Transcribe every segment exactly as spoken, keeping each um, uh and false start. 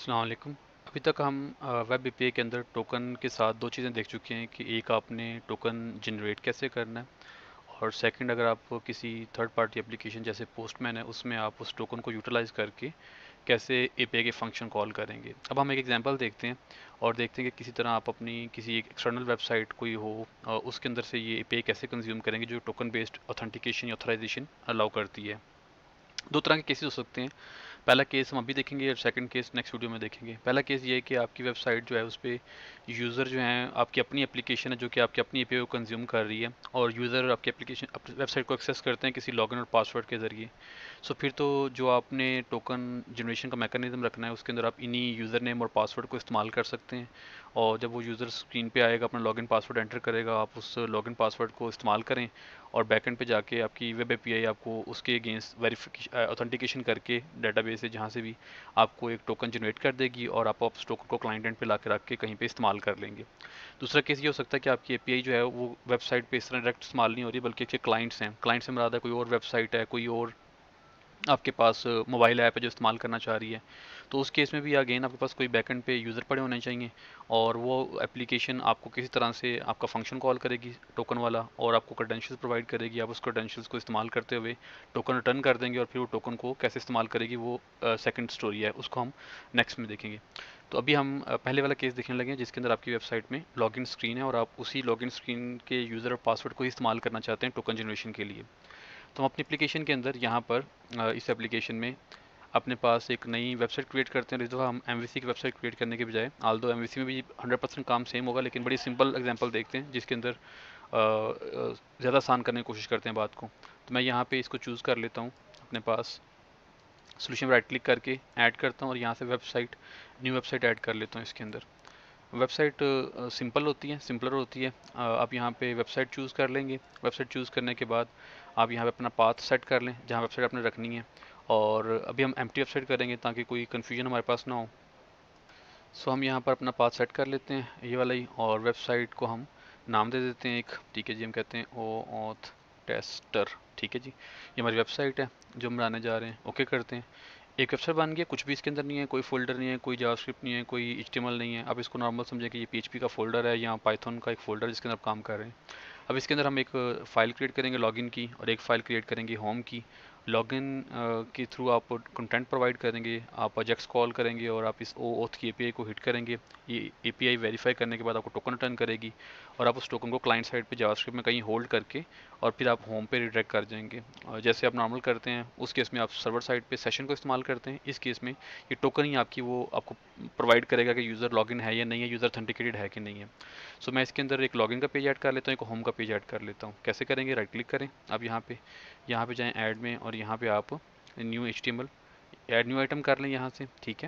अस्सलाम वालेकुम। अभी तक हम वेब एपीआई के अंदर टोकन के साथ दो चीज़ें देख चुके हैं कि एक आपने टोकन जनरेट कैसे करना है, और सेकंड अगर आप किसी थर्ड पार्टी एप्लीकेशन जैसे पोस्टमैन है उसमें आप उस टोकन को यूटिलाइज करके कैसे एपीआई के फंक्शन कॉल करेंगे। अब हम एक एग्जांपल देखते हैं और देखते हैं कि किसी तरह आप अपनी किसी एक एक्सटर्नल वेबसाइट कोई हो अ, उसके अंदर से ये एपीआई कैसे कंज्यूम करेंगे जो टोकन बेस्ड ऑथेंटिकेशन या ऑथराइजेशन अलाउ करती है। दो तरह के केसेस हो सकते हैं। पहला केस हम अभी देखेंगे और सेकंड केस नेक्स्ट वीडियो में देखेंगे। पहला केस ये है कि आपकी वेबसाइट जो है उस पर यूज़र जो है, आपकी अपनी एप्लीकेशन है जो कि आपकी अपनी एपीआई को कंज्यूम कर रही है, और यूज़र आपकी एप्लीकेशन वेबसाइट को एक्सेस करते हैं किसी लॉगिन और पासवर्ड के ज़रिए। सो फिर तो जो आपने टोकन जनरेशन का मैकेनिज्म रखना है उसके अंदर आप इन्हीं यूज़र नेम और पासवर्ड को इस्तेमाल कर सकते हैं, और जब वो यूज़र स्क्रीन पे आएगा अपना लॉगिन पासवर्ड एंटर करेगा, आप उस लॉगिन पासवर्ड को इस्तेमाल करें और बैकएंड पे जाके आपकी वेब एपीआई आपको उसके अगेंस्ट वेरिफिकेशन ऑथेंटिकेशन करके डेटाबेस से जहाँ से भी आपको एक टोकन जनरेट कर देगी, और आप उस टोकन को क्लाइंट एंड पे ला के रख के कहीं पे इस्तेमाल कर लेंगे। दूसरा केस ये हो सकता है कि आपकी एपीआई जो है वो वेबसाइट पे इस तरह डायरेक्ट इस्तेमाल नहीं हो रही, बल्कि एक क्लाइंट्स हैं, क्लाइंट से मुराद है कोई और वेबसाइट है, कोई और आपके पास मोबाइल ऐप है जो इस्तेमाल करना चाह रही है। तो उस केस में भी अगेन आपके पास कोई बैकएंड पे यूज़र पड़े होने चाहिए, और वो एप्लीकेशन आपको किसी तरह से आपका फंक्शन कॉल करेगी टोकन वाला, और आपको क्रेडेंशियल्स प्रोवाइड करेगी। आप उस क्रेडेंशियल्स को इस्तेमाल करते हुए टोकन रिटर्न कर देंगे, और फिर वो टोकन को कैसे इस्तेमाल करेगी वो सेकंड स्टोरी है, उसको हम नेक्स्ट में देखेंगे। तो अभी हम अ, पहले वाला केस देखने लगे हैं जिसके अंदर आपकी वेबसाइट में लॉगिन स्क्रीन है और आप उसी लॉगिन स्क्रीन के यूज़र और पासवर्ड को ही इस्तेमाल करना चाहते हैं टोकन जनरेशन के लिए। तो हम अपनी एप्लीकेशन के अंदर यहाँ पर अ, इस एप्लीकेशन में अपने पास एक नई वेबसाइट क्रिएट करते हैं। इस दफ़ा हम एमवीसी की वेबसाइट क्रिएट करने के बजाय, आल दो एमवीसी में भी हंड्रेड परसेंट काम सेम होगा, लेकिन बड़ी सिंपल एग्जांपल देखते हैं जिसके अंदर ज़्यादा आसान करने की कोशिश करते हैं बात को। तो मैं यहाँ पे इसको चूज़ कर लेता हूँ अपने पास, सोल्यूशन राइट क्लिक करके ऐड करता हूँ, और यहाँ से वेबसाइट न्यू वेबसाइट ऐड कर लेता हूँ इसके अंदर। वेबसाइट सिंपल होती है, सिंपलर होती है। अ, आप यहाँ पे वेबसाइट चूज़ कर लेंगे। वेबसाइट चूज़ करने के बाद आप यहाँ पे अपना पाथ सेट कर लें जहाँ वेबसाइट आपने रखनी है, और अभी हम एम्प्टी वेबसाइट करेंगे ताकि कोई कन्फ्यूजन हमारे पास ना हो। सो हम यहाँ पर अपना पाथ सेट कर लेते हैं ये वाला ही, और वेबसाइट को हम नाम दे देते हैं एक, ठीक है जी, हम कहते हैं ओ ऑथ टेस्टर। ठीक है जी, ये हमारी वेबसाइट है जो हम बनाने जा रहे हैं। ओके करते हैं। एक वेबसाइट बन गया, कुछ भी इसके अंदर नहीं है, कोई फोल्डर नहीं है, कोई जावास्क्रिप्ट नहीं है, कोई एचटीएमएल नहीं है। आप इसको नॉर्मल समझें कि ये पीएचपी का फोल्डर है या पाइथन का एक फोल्डर जिसके अंदर आप काम कर रहे हैं। अब इसके अंदर हम एक फ़ाइल क्रिएट करेंगे लॉगिन की, और एक फ़ाइल क्रिएट करेंगे होम की। लॉगिन के थ्रू आप कंटेंट प्रोवाइड करेंगे, आप अजेक्स कॉल करेंगे, और आप इस ओ ऑथ की एपीआई को हिट करेंगे। ये एपीआई वेरीफाई करने के बाद आपको टोकन रिटर्न करेगी, और आप उस टोकन को क्लाइंट साइड पे जावास्क्रिप्ट में कहीं होल्ड करके और फिर आप होम पे रिडायरेक्ट कर जाएंगे। और जैसे आप नॉर्मल करते हैं उस केस में आप सर्वर साइड पे सेशन को इस्तेमाल करते हैं। इस केस में ये टोकन ही आपकी वो आपको प्रोवाइड करेगा कि यूज़र लॉगिन है या नहीं है, यूज़र ऑथेंटिकेटेड है कि नहीं है। सो मैं इसके अंदर एक लॉगिन का पेज ऐड कर लेता हूँ, एक होम का पेज ऐड कर लेता हूँ। कैसे करेंगे, राइट क्लिक करें आप यहाँ पे, यहाँ पे जाएँ ऐड में, और यहाँ पे आप new H T M L add new item कर लें यहाँ से, ठीक है।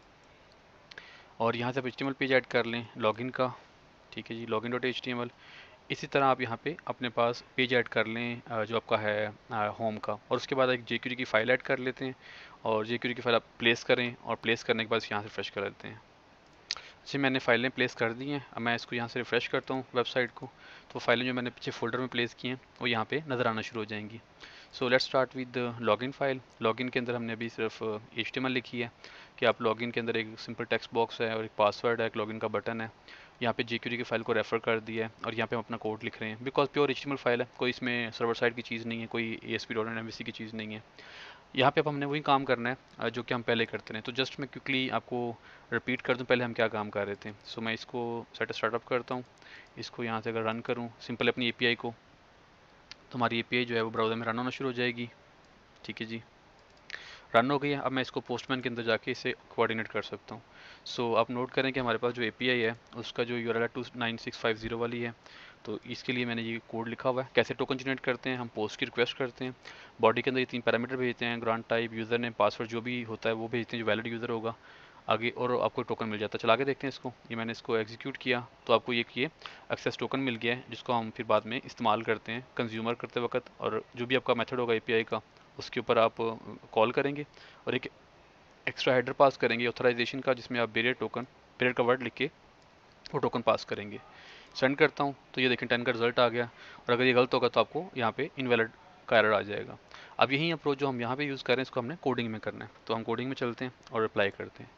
और यहाँ से आप H T M L page add कर लें लॉगिन का, ठीक है जी, login dot H T M L. इसी तरह आप यहाँ पे अपने पास पेज ऐड कर लें अ, जो आपका है होम का, और उसके बाद एक जेक्यूरी की फ़ाइल ऐड कर लेते हैं, और जेक्यूरी की फ़ाइल आप प्लेस करें, और प्लेस करने के बाद यहाँ से रिफ्रेश कर लेते हैं। जी, मैंने फ़ाइलें प्लेस कर दी हैं। अब मैं इसको यहाँ से रिफ़्रेश करता हूँ वेबसाइट को, तो फ़ाइलें जो मैंने पीछे फ़ोल्डर में प्लेस की हैं वो यहाँ पे नज़र आना शुरू हो जाएंगी। So let's start with login file. Login के अंदर हमने अभी सिर्फ एच टी एम एल लिखी है कि आप लॉगिन के अंदर एक सिंपल टेक्स्ट बॉक्स है और एक पासवर्ड है, एक लॉगिन का बटन है। यहाँ पे जेक्यूरी की फ़ाइल को रेफ़र कर दिया है, और यहाँ पे हम अपना कोड लिख रहे हैं because pure H T M L file है, कोई इसमें सर्वर साइड की चीज़ नहीं है, कोई A S P dot N M V C की चीज़ नहीं है। यहाँ पे अब हमने वही काम करना है अ, जो कि हम पहले करते रहे। तो जस्ट मैं क्विकली आपको रिपीट कर दूं पहले हम क्या काम कर रहे थे। सो मैं इसको सेट स्टार्टअप करता हूँ, इसको यहाँ से अगर रन करूँ सिंपल अपनी एपीआई को, तो हमारी एपीआई जो है वो ब्राउज़र में रन होना शुरू हो जाएगी। ठीक है जी, रन हो गई है। अब मैं इसको पोस्टमैन के अंदर जाके इसे कोऑर्डिनेट कर सकता हूँ। सो आप नोट करें कि हमारे पास जो एपीआई है उसका जो यूआरएल है two nine six five zero वाली है। तो इसके लिए मैंने ये कोड लिखा हुआ है। कैसे टोकन जनरेट करते हैं, हम पोस्ट की रिक्वेस्ट करते हैं, बॉडी के अंदर ये तीन पैरामीटर भेजते हैं, grant type, user name, password जो भी होता है वो भेजते हैं जो वैलिड यूज़र होगा आगे, और आपको टोकन मिल जाता है। चला के देखते हैं इसको। ये मैंने इसको एग्जीक्यूट किया तो आपको ये किए एक्सेस टोकन मिल गया है, जिसको हम फिर बाद में इस्तेमाल करते हैं कंज्यूमर करते वक्त, और जो भी आपका मेथड होगा एपीआई का उसके ऊपर आप कॉल करेंगे, और एक एक्स्ट्रा हेडर पास करेंगे ऑथराइजेशन का, जिसमें आप बेरियर टोकन, बेरियर का वर्ड लिख के वो टोकन पास करेंगे। सेंड करता हूँ तो ये देखें टेन का रिजल्ट आ गया, और अगर ये गलत होगा तो आपको यहाँ पे इनवैलिड का एरर आ जाएगा। अब यही अप्रोच जो हम यहाँ पे यूज़ कर रहे हैं इसको हमने कोडिंग में करना है। तो हम कोडिंग में चलते हैं और अप्लाई करते हैं।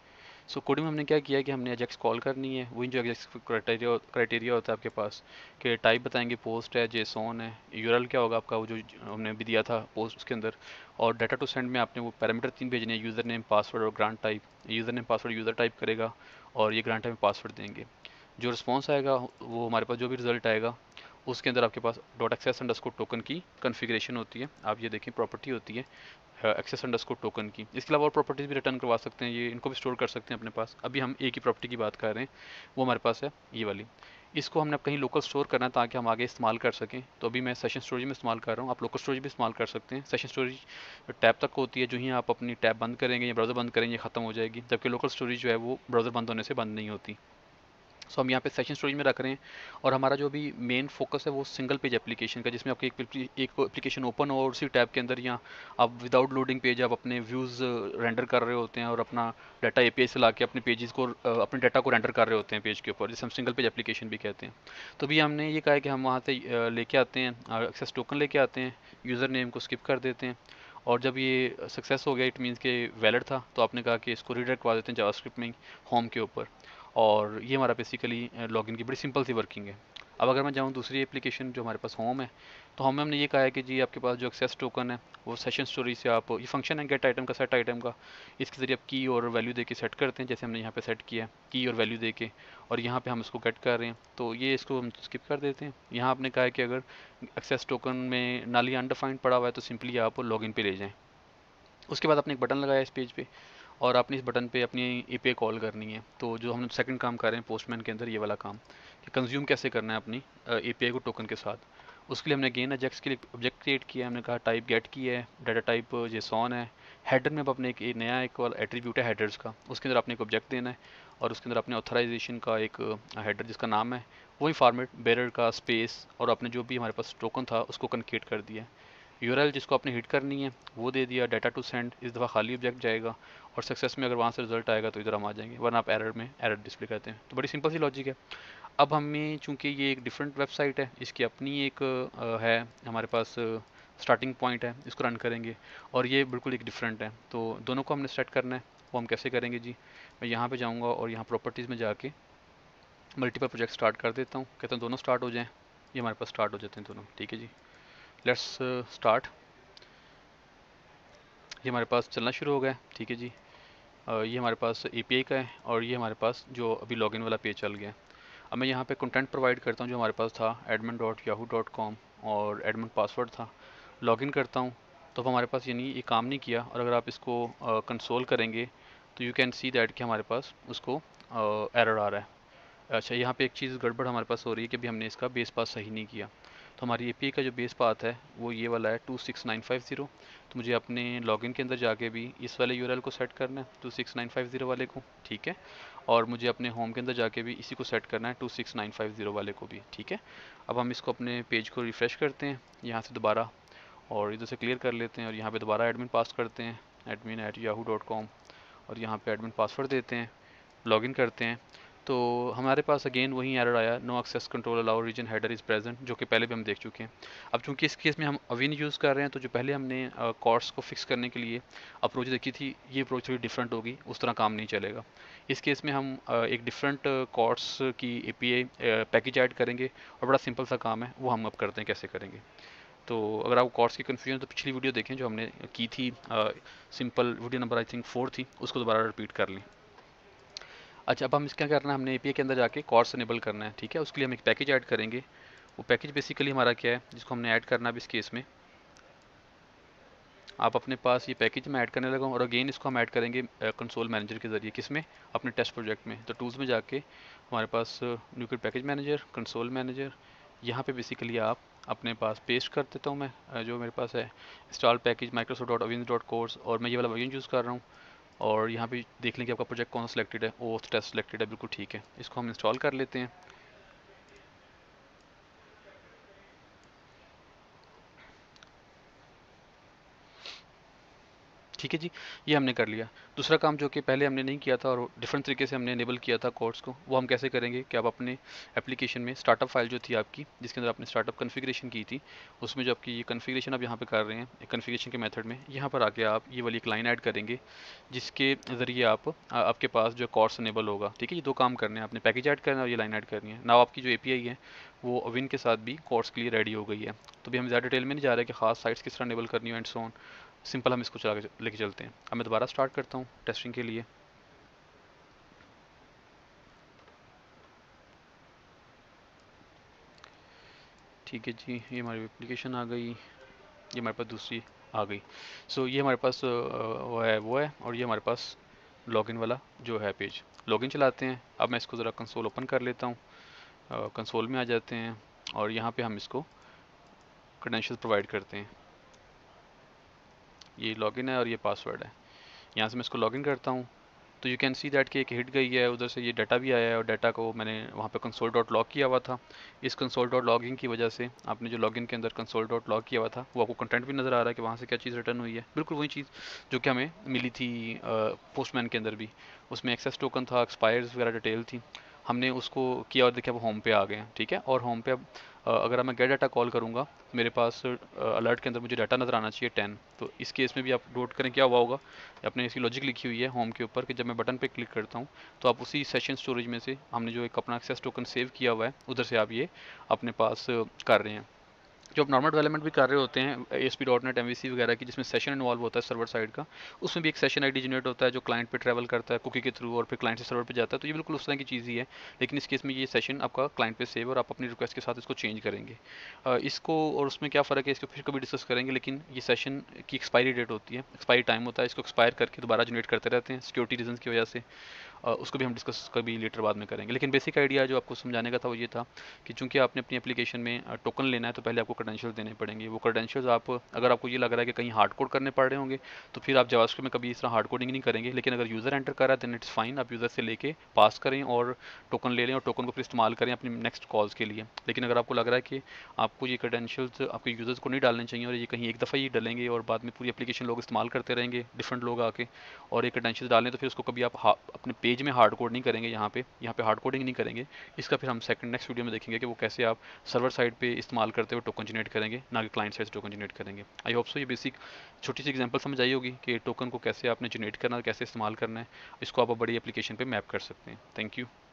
सो कोडिंग में हमने क्या किया कि हमने अजेक्स कॉल करनी है, वही जो अजेक्स क्राइटेरिया क्राइटेरिया होता है आपके पास, कि टाइप बताएंगे पोस्ट है, जेसॉन है, यूआरएल क्या होगा आपका वो जो हमने भी दिया था पोस्ट उसके अंदर, और डाटा टू सेंड में आपने वो पैरामीटर तीन भेजने हैं, यूज़र नेम पासवर्ड और grant type. User name password user type करेगा और ये ग्रांट टाइप में पासवर्ड देंगे। जो रिस्पॉन्स आएगा वो हमारे पास जो भी रिजल्ट आएगा उसके अंदर आपके पास डॉट एक्सेस अंडरस्कोर टोकन की कॉन्फ़िगरेशन होती है। आप ये देखें प्रॉपर्टी होती है एक्सेस अंडरस्कोर टोकन की। इसके अलावा और प्रॉपर्टीज भी रिटर्न करवा सकते हैं, ये इनको भी स्टोर कर सकते हैं अपने पास। अभी हम एक ही प्रॉपर्टी की बात कर रहे हैं, वो हमारे पास है ये वाली। इसको हमने कहीं लोकल स्टोर करना है ताकि हम आगे इस्तेमाल कर सकें। तो अभी मैं सेशन स्टोरेज में इस्तेमाल कर रहा हूँ, आप लोकल स्टोरेज भी इस्तेमाल कर सकते हैं। सेशन स्टोरेज टैब तक होती है, जो ही आप अपनी टैब बंद करेंगे या ब्राउज़र बंद करेंगे ख़त्म हो जाएगी, जबकि लोकल स्टोरेज जो है वो ब्राउज़र बंद होने से बंद नहीं होती। सो हम यहाँ पे सेशन स्टोरेज में रख रहे हैं, और हमारा जो भी मेन फोकस है वो सिंगल पेज एप्लीकेशन का, जिसमें आपकी एक एक एप्लीकेशन ओपन हो और उसी टैब के अंदर या आप विदाउट लोडिंग पेज आप अपने व्यूज़ रेंडर कर रहे होते हैं और अपना डाटा एपीआई से लाके अपने पेजेस को अपने डाटा को रेंडर कर रहे होते हैं पेज के ऊपर, जिसे हम सिंगल पेज एप्लीकेशन भी कहते हैं। तो भी हमने ये कहा है कि हम वहाँ से लेके आते हैं एक्सेस टोकन लेके आते हैं, यूज़र नेम को स्किप कर देते हैं, और जब ये सक्सेस हो गया इट मीन्स के वैलिड था, तो आपने कहा कि इसको रीडायरेक्ट करवा देते हैं जावास्क्रिप्ट में होम के ऊपर। और ये हमारा बेसिकली लॉगिन की बड़ी सिंपल सी वर्किंग है। अब अगर मैं जाऊँ दूसरी एप्लीकेशन जो हमारे पास होम है, तो होम में हमने ये कहा है कि जी आपके पास जो एक्सेस टोकन है वो सेशन स्टोरी से आप, ये फंक्शन है गेट आइटम का, सेट आइटम का, इसके ज़रिए आप की और वैल्यू दे के सेट करते हैं, जैसे हमने यहाँ पे सेट किया है की और वैल्यू दे के, और यहाँ पे हम इसको गेट कर रहे हैं, तो ये इसको हम स्किप कर देते हैं। यहाँ आपने कहा है कि अगर एक्सेस टोकन में नाली अनडिफाइंड पड़ा हुआ है तो सिंपली आप लॉगिन पे ले जाएँ। उसके बाद आपने एक बटन लगाया इस पेज पे, और आपने इस बटन पे अपनी एपीआई कॉल करनी है। तो जो हम सेकंड काम कर रहे हैं पोस्टमैन के अंदर, ये वाला काम कि कंज्यूम कैसे करना है अपनी एपीआई को टोकन के साथ, उसके लिए हमने गेन अजेक्स के लिए ऑब्जेक्ट क्रिएट किया है। हमने कहा टाइप गेट की है, डाटा टाइप जेसॉन है। हेडर में अब अपने एक नया एक एट्रीब्यूट है हेडर्स का, उसके अंदर आपने एक ऑब्जेक्ट देना है, और उसके अंदर अपने ऑथराइजेशन का एक हेडर जिसका नाम है, वही फॉर्मेट बेरर का स्पेस, और अपने जो भी हमारे पास टोकन था उसको कनकेट कर दिया है। यूआरएल जिसको आपने हिट करनी है वो दे दिया, डाटा टू सेंड इस दफ़ा खाली ऑब्जेक्ट जाएगा, और सक्सेस में अगर वहाँ से रिजल्ट आएगा तो इधर हम आ जाएंगे, वरना आप एरर में एरर डिस्प्ले करते हैं। तो बड़ी सिंपल सी लॉजिक है। अब हमें चूंकि ये एक डिफरेंट वेबसाइट है, इसकी अपनी एक अ, है हमारे पास स्टार्टिंग पॉइंट है, इसको रन करेंगे, और ये बिल्कुल एक डिफरेंट है, तो दोनों को हमने सेट करना है। वो हम कैसे करेंगे जी, मैं यहाँ पे जाऊँगा और यहाँ प्रॉपर्टीज़ में जाके मल्टीपल प्रोजेक्ट स्टार्ट कर देता हूँ, कहता हूँ दोनों स्टार्ट हो जाएँ। ये हमारे पास स्टार्ट हो जाते हैं दोनों, ठीक है जी। Let's start. ये हमारे पास चलना शुरू हो गया है, ठीक है जी। अ, ये हमारे पास एपीआई का है, और ये हमारे पास जो अभी लॉगिन वाला पेज चल गया है। अब मैं यहाँ पे कंटेंट प्रोवाइड करता हूँ जो हमारे पास था admin dot Yahoo dot com, और एडमिन पासवर्ड था। लॉगिन करता हूँ तो अब हमारे पास यानी ये काम नहीं किया, और अगर आप इसको कंसोल करेंगे तो यू कैन सी दैट कि हमारे पास उसको एरर आ रहा है। अच्छा, यहाँ पे एक चीज़ गड़बड़ हमारे पास हो रही है कि अभी हमने इसका बेस पास सही नहीं किया। तो हमारी एपीआई का जो बेस पाथ है वो ये वाला है two six nine five zero. तो मुझे अपने लॉगिन के अंदर जाके भी इस वाले यूआरएल को सेट करना है, two six nine five zero वाले को, ठीक है। और मुझे अपने होम के अंदर जाके भी इसी को सेट करना है, two six nine five zero वाले को भी, ठीक है। अब हम इसको अपने पेज को रिफ़्रेश करते हैं यहाँ से दोबारा, और इधर से क्लियर कर लेते हैं, और यहाँ पे दोबारा एडमिन पास करते हैं, admin at Yahoo dot com, और यहाँ पे एडमिन पासवर्ड देते हैं, लॉगिन करते हैं। तो हमारे पास अगेन वही एरर आया, no access control allow origin header is present, जो कि पहले भी हम देख चुके हैं। अब चूंकि इस केस में हम अविन यूज़ कर रहे हैं, तो जो पहले हमने कॉर्ड्स को फिक्स करने के लिए अप्रोच देखी थी, ये अप्रोच थोड़ी डिफरेंट होगी, उस तरह काम नहीं चलेगा। इस केस में हम अ, एक डिफरेंट कॉर्ड्स की एपीआई पैकेज ऐड करेंगे, और बड़ा सिंपल सा काम है, वो हम अब करते हैं कैसे करेंगे। तो अगर आपको कॉर्ड्स की कन्फ्यूजन तो पिछली वीडियो देखें जो हमने की थी, simple video number I think four थी, उसको दोबारा रिपीट कर लें। अच्छा, अब हम इस क्या करना है, हमने एपीआई के अंदर जाके कॉर्ड्स इनेबल करना है, ठीक है। उसके लिए हम एक पैकेज ऐड करेंगे। वो पैकेज बेसिकली हमारा क्या है जिसको हमने ऐड करना है इस केस में, आप अपने पास ये पैकेज मैं ऐड करने लगा हूँ, और अगेन इसको हम ऐड करेंगे कंसोल मैनेजर के जरिए, किसमें, अपने टेस्ट प्रोजेक्ट में। तो टूल्स में जाके हमारे पास new package manager, console manager, यहाँ पे बेसिकली आप अपने पास पेस्ट कर देता हूँ मैं, अ, जो मेरे पास है इंस्टॉल पैकेज माइक्रोसॉफ्ट डॉट अविन डॉट कोर्स, और मैं ये वाला वर्जन यूज़ कर रहा हूँ। और यहाँ पे देख लें कि आपका प्रोजेक्ट कौन सा सिलेक्टेड है, ओथ टेस्ट सिलेक्टेड है, बिल्कुल ठीक है। इसको हम इंस्टॉल कर लेते हैं। ठीक है जी, ये हमने कर लिया। दूसरा काम जो कि पहले हमने नहीं किया था और डिफरेंट तरीके से हमने इनेबल किया था कोड्स को, वो हम कैसे करेंगे कि आप अपने एप्लीकेशन में स्टार्टअप फाइल जो थी आपकी, जिसके अंदर आपने स्टार्टअप कन्फिग्रेशन की थी, उसमें जो आपकी ये कन्फिग्रेशन आप यहाँ पे कर रहे हैं कन्फिग्रेशन के मेथड में, यहाँ पर आके आप ये वाली एक लाइन ऐड करेंगे, जिसके ज़रिए आप आ, आपके पास जो कोड्स इनेबल होगा। ठीक है, ये दो काम करने हैं आपने, पैकेज ऐड करना है और ये लाइन ऐड करनी है। नाउ आपकी जो एपीआई है वो विन के साथ भी कोड्स के लिए रेडी हो गई है। तो भी हम ज़्यादा डिटेल में नहीं जा रहे कि खास साइट्स किस तरह इनेबल करनी है एंड सो ऑन। सिंपल हम इसको चला के लेके चलते हैं। अब मैं दोबारा स्टार्ट करता हूँ टेस्टिंग के लिए। ठीक है जी, ये हमारी एप्लीकेशन आ गई, ये हमारे पास दूसरी आ गई। सो so, ये हमारे पास अ, वो है वो है और ये हमारे पास लॉगिन वाला जो है पेज। लॉगिन चलाते हैं। अब मैं इसको ज़रा कंसोल ओपन कर लेता हूँ। कंसोल में आ जाते हैं और यहाँ पे हम इसको क्रेडेंशियल्स प्रोवाइड करते हैं। ये लॉगिन है और ये पासवर्ड है। यहाँ से मैं इसको लॉगिन करता हूँ तो यू कैन सी दैट कि एक हिट गई है, उधर से ये डाटा भी आया है और डाटा को मैंने वहाँ पे कंसोल डॉट लॉग किया हुआ था। इस कंसोल डॉट लॉगिंग की वजह से आपने जो लॉगिन के अंदर कंसोल डॉट लॉग किया हुआ था वो आपको कंटेंट भी नज़र आ रहा है कि वहाँ से क्या चीज़ रिटर्न हुई है, बिल्कुल वही चीज़ जो कि हमें मिली थी पोस्टमैन के अंदर भी। उसमें एक्सेस टोकन था, एक्सपायर्स वगैरह डिटेल थी, हमने उसको किया और देखिए अब होम पे आ गए हैं। ठीक है, और होम पे अब अ, अगर मैं गेट डाटा कॉल करूँगा मेरे पास अलर्ट के अंदर मुझे डाटा नज़र आना चाहिए टेन। तो इस केस में भी आप नोट करें क्या हुआ होगा, आपने इसकी लॉजिक लिखी हुई है होम के ऊपर कि जब मैं बटन पे क्लिक करता हूँ तो आप उसी सेशन स्टोरेज में से हमने जो एक अपना एक्सेस टोकन सेव किया हुआ है उधर से आप ये अपने पास अ, कर रहे हैं। जो आप नॉर्मल डेवलपमेंट भी कर रहे होते हैं A S P dot net M V C वगैरह की, जिसमें सेशन इन्वॉल्व होता है सर्वर साइड का, उसमें भी एक सेशन आईडी जनरेट होता है जो क्लाइंट पे ट्रैवल करता है कुकी के थ्रू और फिर क्लाइंट से सर्वर पे जाता है। तो ये बिल्कुल उस तरह की चीज़ ही है, लेकिन इस केस में ये सेशन आपका क्लाइंट पे सेव और आप अपनी रिक्वेस्ट के साथ इसको चेंज करेंगे। अ, इसको और उसमें क्या फ़र्क है इसको फिर कभी डिस्कस करेंगे, लेकिन ये सेशन की एक्सपायरी डेट होती है, एक्सपायरी टाइम होता है, इसको एक्सपायर करके दोबारा जनरेट करते रहते हैं सिक्योरिटी रीजन की वजह से। अ, उसको भी हम डिस्कस कभी लेटर बाद में करेंगे, लेकिन बेसिक आइडिया जो आपको समझाने का था वो ये था कि चूंकि आपने अपनी एप्लीकेशन में टोकन लेना है तो पहले आपको क्रेडेंशियल्स देने पड़ेंगे। वो क्रेडेंशियल्स आप, अगर आपको ये लग रहा है कि कहीं हार्ड कोड करने पड़ रहे होंगे तो फिर आप जावास्क्रिप्ट में कभी इस तरह हार्ड कोडिंग नहीं करेंगे, लेकिन अगर यूज़र एंटर कर रहा है देन इट्स फाइन, आप यूज़र से लेके पास करें और टोकन ले लें और टोकन को फिर इस्तेमाल करें अपनी नेक्स्ट कॉल्स के लिए। लेकिन अगर आपको लग रहा है कि आपको ये क्रेडेंशियल्स आपके यूज़र्स को नहीं डालने चाहिए और ये कहीं एक दफ़ा ही डलेंगे और बाद में पूरी एप्लीकेशन लोग इस्तेमाल करते रहेंगे डिफरेंट लोग आके, और एक क्रेडेंशियल्स डालें तो फिर उसको कभी आप अपने पेज में हार्ड कोड नहीं करेंगे, यहाँ पे यहाँ पे हार्ड कोडिंग नहीं करेंगे। इसका फिर हम सेकंड नेक्स्ट वीडियो में देखेंगे कि वो कैसे आप सर्वर साइड पे इस्तेमाल करते हुए टोकन जनरेट करेंगे, ना कि क्लाइंट साइड से टोकन जनरेट करेंगे। आई होप सो ये बेसिक छोटी सी एग्जांपल समझ आई होगी कि टोकन को कैसे आपने जनरेट करना है, कैसे इस्तेमाल करना है। इसको आप बड़ी एप्लीकेशन पे मैप कर सकते हैं। Thank you.